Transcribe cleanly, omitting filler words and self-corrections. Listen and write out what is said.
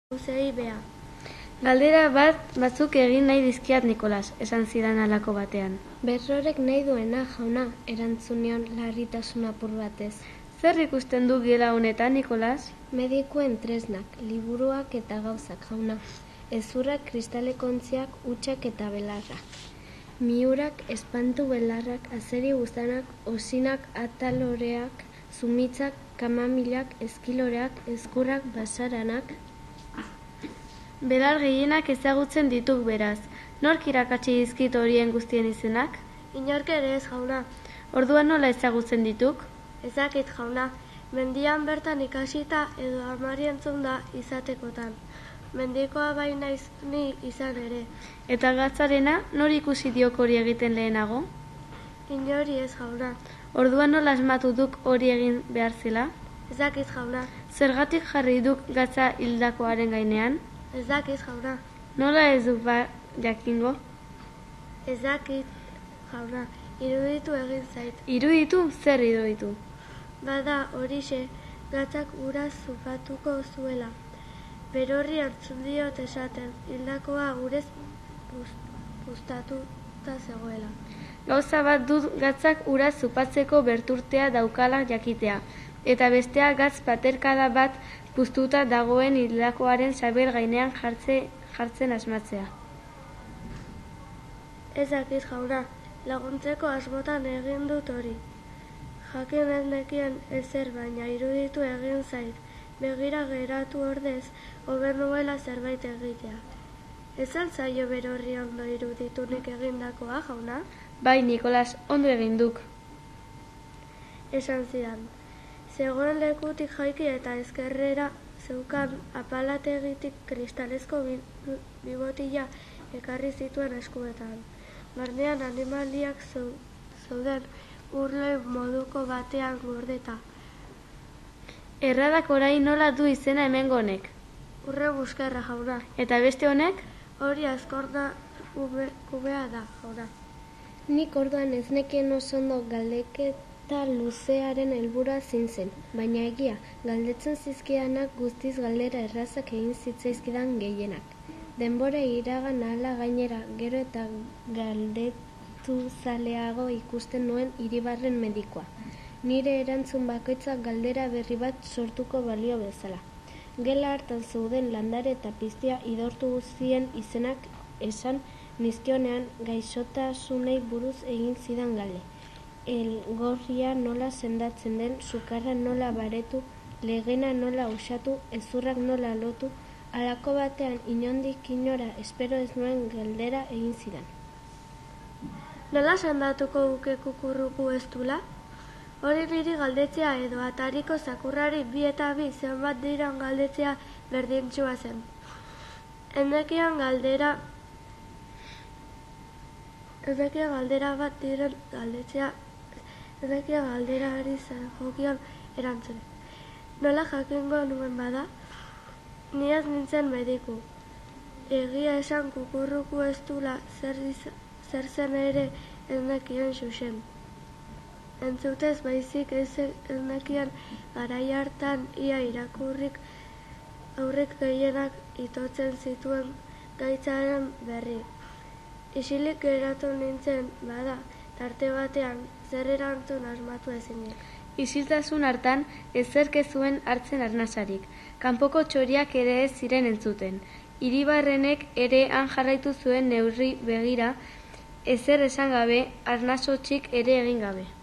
Gauzei bea. Galdera batzuk egin nahi dizkiat Nikolas, esan zidan halako batean. Berrorek nahi duena, jauna, erantzunion larritasun apur batez. Zer ikusten du gela honetan, Nikolas? Medikuen tresnak, liburuak eta gauzak, jauna. Hezurrak, kristalekontziak, hutsak eta belarrak. Miurak, espantu belarrak, azeri gustanak, osinak, ataloreak, zumitzak, kamamilak, eskiloreak, eskurrak, basaranak. Belar gehienak ezagutzen dituk beraz. Nork irakatsi dizkit horien guztien izenak? Inork ere ez, jauna. Orduan nola ezagutzen dituk? Ezakit, jauna. Mendian bertan ikasita edo amari entzunda izatekotan. Mendikoa bai naiz ni izan ere. Eta gatzarena, nor ikusi diok hori egiten lehenago? Inori ez, jauna. Orduan nola asmatu duk hori egin behar zela? Ezakit, jauna. Zergatik jarri duk gatza hildakoaren gainean? Ezakit, jauna. Nola ez duk jakingo? Ezakit, jauna. Iruditu egin zait. Iruditu? Zer iruditu? Bada, horixe, gatzak ura zupatuko zuela. Berorri hartzun diot esaten, hildakoa urez puztatuta zegoela. Gauza bat dut gatzak ura zupatzeko berturtea daukala jakitea, eta bestea gatz paterkada bat puztuta dagoen hildakoaren sabel gainean jartzen asmatzea. Ezakit, jauna, laguntzeko asmotan egin dut hori. Jakin ez nekien ezer baina iruditu egin zait, begira geratu ordez, hobe nuela zerbait egitea. Ez altzaio berorri ondo iruditunik egindakoa, jauna? Bai, Nikolas, ondo egin duk. Esan zidan. Zegoen lekutik jaiki eta ezkerrera zeukan apalategitik kristalezko bibotila ekarri zituen eskuetan. Barnean animaliak zeuden urloi moduko batean gordeta. Erradak orain nola du izena hemengo honek? Urre buskerra, jauna. Eta beste honek? Hori azkorna kubea da, jauna. Nik orduan ez nekien oso ondo galdeketa luzearen helburua zen, baina egia, galdetzen zizkidanak guztiz galdera errazak egin zitzaizkidan gehienak. Denbora iragan ahala gainera, gero eta galdetuzaleago ikusten nuen Iribarren medikoa. Nire erantzun bakoitzak galdera berri bat sortuko balio bezala. Gela hartan zeuden landare eta piztia idortu guztien izenak esan nizkionean gaixotasunei buruz egin zidan galde. Elgorria nola sendatzen den, sukarra nola baretu, legena nola usatu, hezurrak nola lotu, halako batean inondik inora espero ez nuen galdera egin zidan. Nola sendatuko duke kukurruku ez dula? Hori niri galdetzea edo atariko zakurrari 2 eta 2 zenbat diran galdetzea berdintxua zen. Endekian galdera bat diren galdetzea, endekian galderari zegokion erantzun. Nola jakingo nuen bada? Ni ez nintzen mediku. Egia esan kukurruku ez dula zer zen ere endekien xuxen. Entzutez baizik ez endekian garai hartan ia irakurrik aurrik gehienak itotzen zituen gaitzaren berri. Isilik geratu nintzen, bada, tarte batean zer erantzun asmatu ezinik. Isiltasun hartan ezerk ez zuen hartzen arnasarik. Kanpoko txoriak ere ez ziren entzuten. Iribarrenek ere han jarraitu zuen neurri begira, ezer esan gabe, arnas hotsik ere egin gabe.